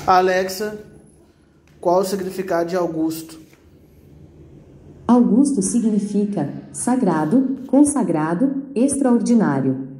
Alexa, qual o significado de Augusto? Augusto significa sagrado, consagrado, extraordinário.